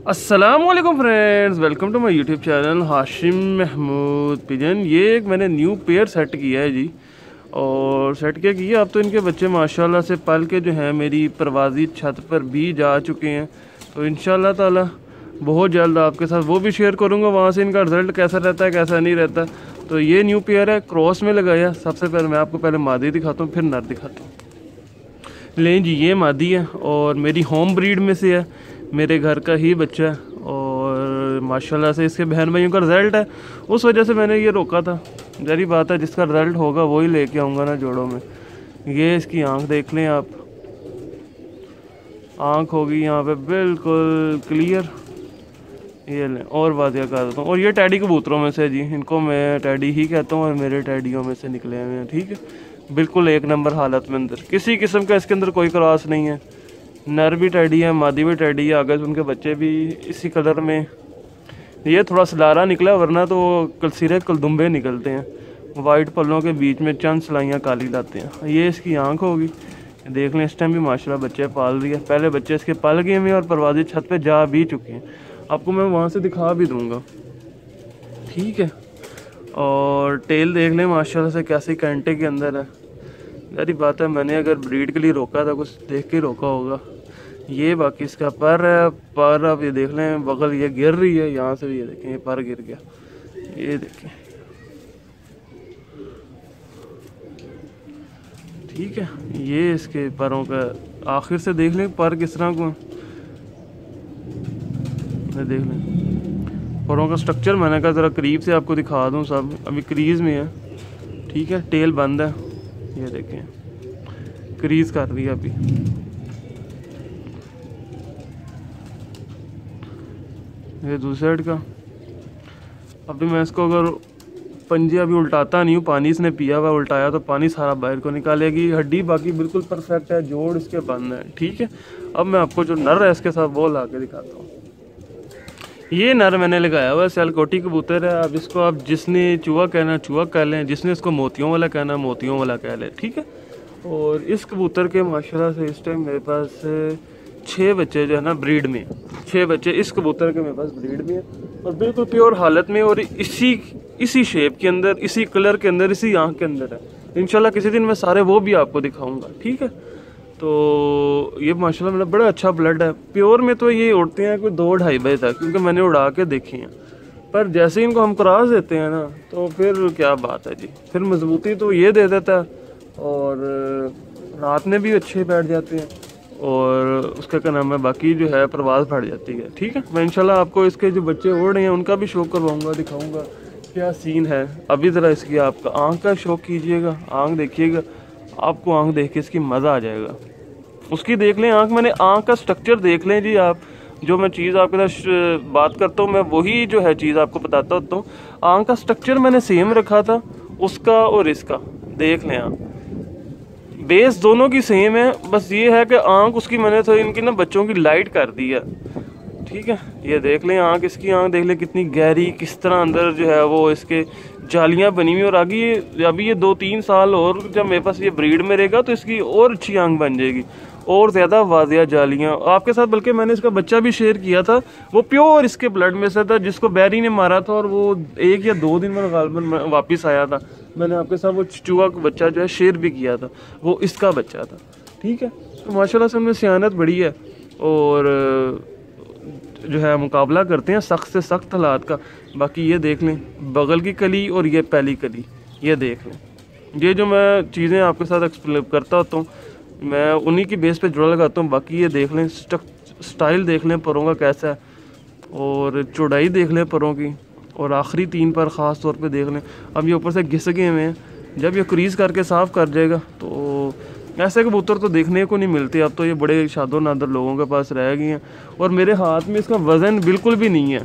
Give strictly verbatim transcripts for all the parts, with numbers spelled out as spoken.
अस्सलामुअलैकुम friends, welcome to my YouTube channel Hashim Mahmood pigeon. ये एक मैंने न्यू पेयर सेट किया है जी। और सेट क्या किया, अब तो इनके बच्चे माशाल्लाह से पल के जो हैं मेरी परवाज़ी छत पर भी जा चुके हैं। तो इंशाल्लाह ताला बहुत जल्द आपके साथ वो भी शेयर करूँगा, वहाँ से इनका रिज़ल्ट कैसा रहता है कैसा नहीं रहता। तो ये न्यू पेयर है, क्रॉस में लगाया। सबसे पहले मैं आपको पहले मादी दिखाता हूँ, फिर नर दिखाता हूँ। लें जी, ये मादी है और मेरी होम ब्रीड में से है, मेरे घर का ही बच्चा है। और माशाल्लाह से इसके बहन भाइयों का रिज़ल्ट है, उस वजह से मैंने ये रोका था। जरी बात है, जिसका रिज़ल्ट होगा वही लेके आऊँगा ना जोड़ों में। ये इसकी आंख देख लें आप, आंख होगी यहाँ पे बिल्कुल क्लियर। ये लें और वादिया कर देता हूँ। और ये टैडी कबूतरों में से जी, इनको मैं टैडी ही कहता हूँ और मेरे टैडियों में से निकले हुए हैं। ठीक है, बिल्कुल एक नंबर हालत में, अंदर किसी किस्म का इसके अंदर कोई क्रॉस नहीं है। नर भी टैडी है, मादी भी टैडी है, आगे उनके बच्चे भी इसी कलर में। ये थोड़ा सलारा निकला, वरना तो कल सिरे कलदुम्बे निकलते हैं। वाइट पल्लों के बीच में चंद सिलाइयाँ काली लाते हैं। ये इसकी आंख होगी, देख लें। इस टाइम भी माशाल्लाह बच्चे पाल रही है। पहले बच्चे इसके पल गए हैं और परवाज़ी छत पे जा भी चुके हैं। आपको मैं वहाँ से दिखा भी दूँगा, ठीक है। और टेल देख लें माशाल्लाह से कैसे कांटे के अंदर है। यारी बात है, मैंने अगर ब्रीड के लिए रोका था कुछ देख के रोका होगा। ये बाकी इसका पर है, पर आप ये देख लें, बगल ये गिर रही है, यहाँ से भी ये देखें, ये पर गिर गया। ये देखें, ठीक है। ये इसके परों का आखिर से देख लें, पर किस तरह को देख लें। परों का स्ट्रक्चर मैंने कहा ज़रा करीब से आपको दिखा दूँ। सब अभी क्रीज में है, ठीक है। टेल बंद है, ये देखें, क्रीज कर रही है अभी। ये दूसरे साइड का। अभी मैं इसको अगर पंजे अभी उल्टाता नहीं हूँ, पानी इसने पिया हुआ, उल्टाया तो पानी सारा बाहर को निकालेगी। हड्डी बाकी बिल्कुल परफेक्ट है, जोड़ इसके बंद है, ठीक है। अब मैं आपको जो नर है इसके साथ वो ला के दिखाता हूँ। ये नर मैंने लगाया हुआ सियालकोटी कबूतर है। अब इसको आप जिसने चूहा कहना चूहा कह लें, जिसने इसको मोतियों वाला कहना मोतियों वाला कह लें, ठीक है। और इस कबूतर के माशाल्लाह से इस टाइम मेरे पास छः बच्चे जो है ना ब्रीड में, छः बच्चे इस कबूतर के मेरे पास ब्रीड में है और बिल्कुल प्योर हालत में। और इसी इसी शेप के अंदर, इसी कलर के अंदर, इसी आँख के अंदर है। इंशाल्लाह किसी दिन मैं सारे वो भी आपको दिखाऊंगा, ठीक है। तो ये माशाल्लाह मेरा बड़ा अच्छा ब्लड है। प्योर में तो ये उड़ते हैं कोई दो ढाई बजे तक, क्योंकि मैंने उड़ा के देखे हैं। पर जैसे ही इनको हम क्रॉस देते हैं ना, तो फिर क्या बात है जी, फिर मजबूती तो ये दे देता है और रात में भी अच्छे बैठ जाते हैं। और उसका क्या नाम है, बाकी जो है परवाज़ फट जाती है, ठीक है। मैं इंशाल्लाह आपको इसके जो बच्चे उड़ रहे हैं उनका भी शो करवाऊँगा, दिखाऊँगा क्या सीन है। अभी ज़रा इसकी आपका आँख का शौक कीजिएगा, आँख देखिएगा, आपको आँख देख के इसकी मज़ा आ जाएगा। उसकी देख लें आँख, मैंने आँख का स्ट्रक्चर देख लें जी। आप जो मैं चीज़ आपके साथ बात करता हूँ, मैं वही जो है चीज़ आपको बताता होता हूँ। आँख का स्ट्रक्चर मैंने सेम रखा था, उसका और इसका देख लें आप, बेस दोनों की सेम है। बस ये है कि आँख उसकी मैंने तो इनकी ना बच्चों की लाइट कर दी है, ठीक है। ये देख लें आँख, इसकी आँख देख लें कितनी गहरी, किस तरह अंदर जो है वो इसके जालियाँ बनी हुई। और आगे ये अभी ये दो तीन साल और जब मेरे पास ये ब्रीड में रहेगा तो इसकी और अच्छी आँख बन जाएगी और ज़्यादा वाजिया जालियाँ आपके साथ। बल्कि मैंने इसका बच्चा भी शेयर किया था, वो प्योर इसके ब्लड में से था, जिसको बैरी ने मारा था और वो एक या दो दिन में गालबन वापस आया था। मैंने आपके साथ वो चूहा का बच्चा जो है शेयर भी किया था, वो इसका बच्चा था, ठीक है। तो माशाल्लाह से उनमें सियानत बड़ी है और जो है मुकाबला करते हैं सख्त से सख्त हालात का। बाकी ये देख लें, बगल की कली और ये पहली कली, ये देख लें। ये जो मैं चीज़ें आपके साथ एक्सप्लेन करता होता हूँ, मैं उन्हीं की बेस पे जुड़ा लगाता हूँ। बाकी ये देख लें, स्टाइल देख लें परों का कैसा है, और चौड़ाई देख लें परों की, और आखिरी तीन पर ख़ास तौर पे देख लें। अब ये ऊपर से घिस गए हुए हैं, जब ये क्रीज़ करके साफ़ कर जाएगा तो ऐसे कबूतर तो देखने को नहीं मिलते। अब तो ये बड़े शादो नादर लोगों के पास रह गए हैं। और मेरे हाथ में इसका वज़न बिल्कुल भी नहीं है।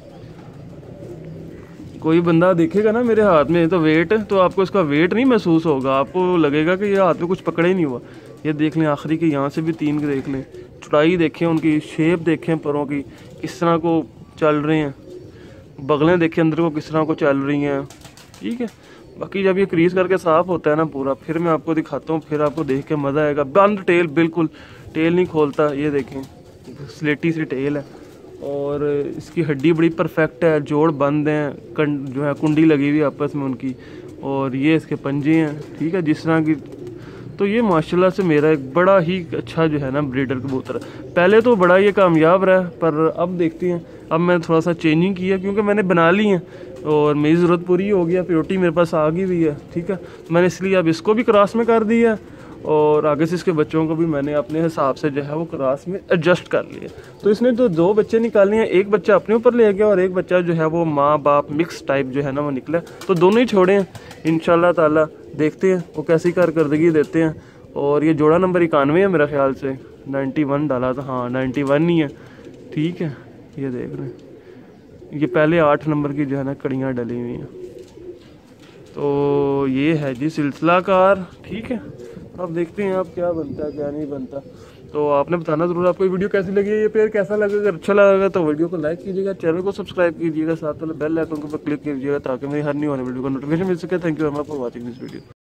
कोई बंदा देखेगा ना मेरे हाथ में तो वेट, तो आपको इसका वेट नहीं महसूस होगा, आपको लगेगा कि ये हाथ में कुछ पकड़े ही नहीं हुआ। ये देख लें आखिरी के, यहाँ से भी तीन के देख लें, चौड़ाई देखें, उनकी शेप देखें परों की किस तरह को चल रहे हैं, बगलें देखें अंदर को किस तरह को चल रही हैं, ठीक है। बाकी जब ये क्रीज करके साफ़ होता है ना पूरा, फिर मैं आपको दिखाता हूँ, फिर आपको देख के मज़ा आएगा। बंद टेल, बिल्कुल टेल नहीं खोलता। ये देखें स्लेटी सी टेल है और इसकी हड्डी बड़ी परफेक्ट है, जोड़ बंद हैं, कं जो है कुंडी लगी हुई आपस में उनकी, और ये इसके पंजे हैं, ठीक है, जिस तरह की। तो ये माशाल्लाह से मेरा एक बड़ा ही अच्छा जो है ना ब्रीडर कबूतर है। पहले तो बड़ा ये कामयाब रहा, पर अब देखते हैं, अब मैंने थोड़ा सा चेंजिंग किया क्योंकि मैंने बना ली है और मेरी ज़रूरत पूरी हो गया, प्योरिटी मेरे पास आ गई हुई है, ठीक है। मैंने इसलिए अब इसको भी क्रॉस में कर दिया और आगे से इसके बच्चों को भी मैंने अपने हिसाब से जो है वो क्रॉस में एडजस्ट कर लिया। तो इसने तो दो बच्चे निकाले हैं, एक बच्चा अपने ऊपर ले गया और एक बच्चा जो है वो माँ बाप मिक्स टाइप जो है ना वो निकला। तो दोनों ही छोड़े हैं इंशाल्लाह ताला, देखते हैं वो कैसी कारकर्दगी देते हैं। और ये जोड़ा नंबर इक्यानवे है मेरा ख्याल से, नाइन्टी वन डाला था, हाँ नाइन्टी वन ही है, ठीक है। ये देख रहे हैं, ये पहले आठ नंबर की जो है ना कड़ियाँ डली हुई हैं। तो ये है जी सिलसिला कार, ठीक है। अब देखते हैं आप क्या बनता है क्या नहीं बनता। तो आपने बताना ज़रूर आपको ये वीडियो कैसी लगी है, ये पेयर कैसा लगा। अगर अच्छा लगेगा तो वीडियो को लाइक कीजिएगा, चैनल को सब्सक्राइब कीजिएगा, साथ वाले बेल आइकन पर क्लिक कीजिएगा ताकि मेरी हर न्यू आने वीडियो को नोटिफिकेशन मिल सके। Thank you very much for watching this video.